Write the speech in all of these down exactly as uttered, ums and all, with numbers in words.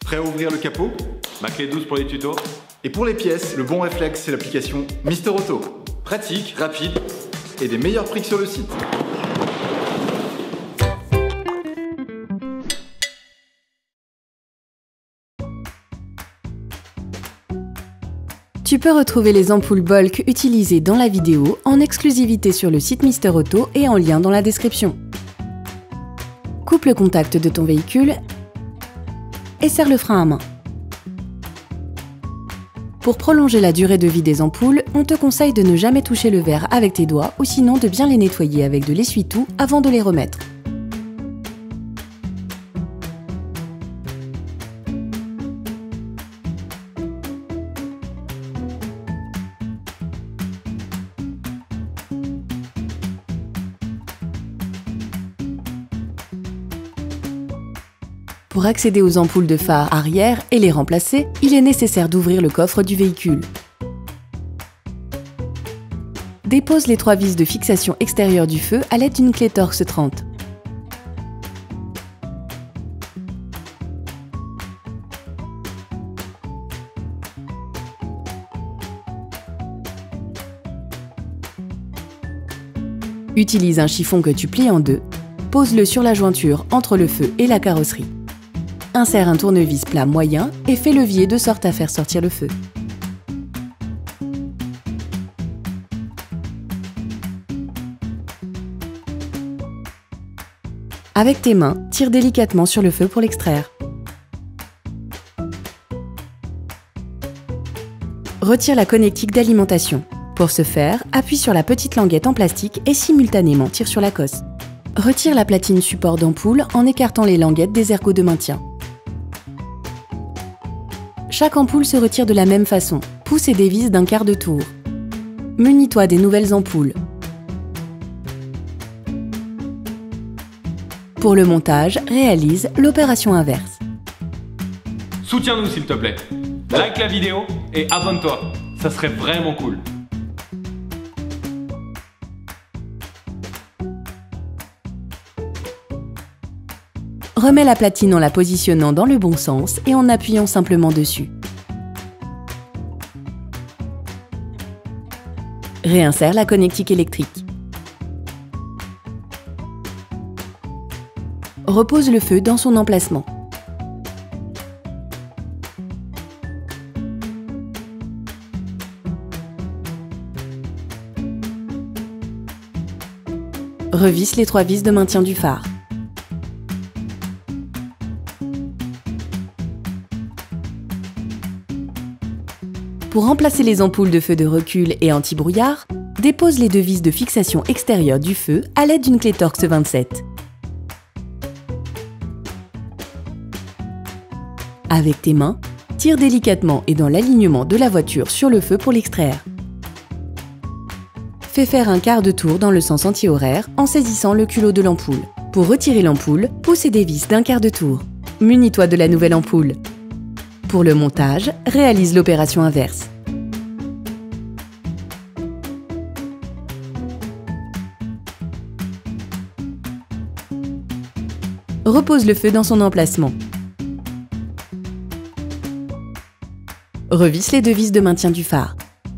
Prêt à ouvrir le capot? Ma clé douce pour les tutos. Et pour les pièces, le bon réflexe, c'est l'application Mister Auto. Pratique, rapide et des meilleurs prix que sur le site. Tu peux retrouver les ampoules Bolk utilisées dans la vidéo en exclusivité sur le site Mister Auto et en lien dans la description. Coupe le contact de ton véhicule et serre le frein à main. Pour prolonger la durée de vie des ampoules, on te conseille de ne jamais toucher le verre avec tes doigts ou sinon de bien les nettoyer avec de l'essuie-tout avant de les remettre. Pour accéder aux ampoules de phare arrière et les remplacer, il est nécessaire d'ouvrir le coffre du véhicule. Dépose les trois vis de fixation extérieure du feu à l'aide d'une clé Torx trente. Utilise un chiffon que tu plies en deux, pose-le sur la jointure entre le feu et la carrosserie. Insère un tournevis plat moyen et fais levier de sorte à faire sortir le feu. Avec tes mains, tire délicatement sur le feu pour l'extraire. Retire la connectique d'alimentation. Pour ce faire, appuie sur la petite languette en plastique et simultanément tire sur la cosse. Retire la platine support d'ampoule en écartant les languettes des ergots de maintien. Chaque ampoule se retire de la même façon. Pousse et dévisse d'un quart de tour. Munis-toi des nouvelles ampoules. Pour le montage, réalise l'opération inverse. Soutiens-nous s'il te plaît. Like la vidéo et abonne-toi. Ça serait vraiment cool. Remets la platine en la positionnant dans le bon sens et en appuyant simplement dessus. Réinsère la connectique électrique. Repose le feu dans son emplacement. Revisse les trois vis de maintien du phare. Pour remplacer les ampoules de feu de recul et anti-brouillard, dépose les deux vis de fixation extérieure du feu à l'aide d'une clé Torx vingt-sept. Avec tes mains, tire délicatement et dans l'alignement de la voiture sur le feu pour l'extraire. Fais faire un quart de tour dans le sens anti-horaire en saisissant le culot de l'ampoule. Pour retirer l'ampoule, pousse et dévisse d'un quart de tour. Munis-toi de la nouvelle ampoule. Pour le montage, réalise l'opération inverse. Repose le feu dans son emplacement. Revisse les deux vis de maintien du phare.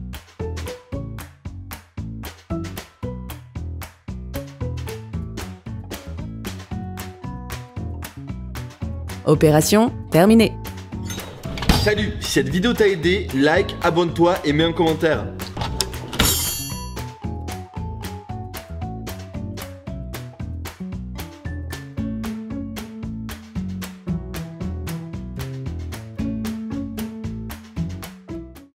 Opération terminée. Salut, si cette vidéo t'a aidé, like, abonne-toi et mets un commentaire.